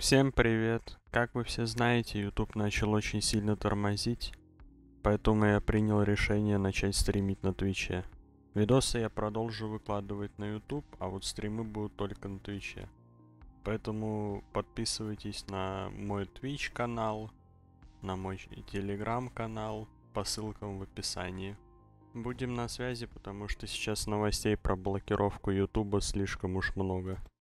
Всем привет! Как вы все знаете, YouTube начал очень сильно тормозить, поэтому я принял решение начать стримить на Твиче. Видосы я продолжу выкладывать на YouTube, а вот стримы будут только на Твиче. Поэтому подписывайтесь на мой Twitch канал, на мой Telegram канал, по ссылкам в описании. Будем на связи, потому что сейчас новостей про блокировку YouTube слишком уж много.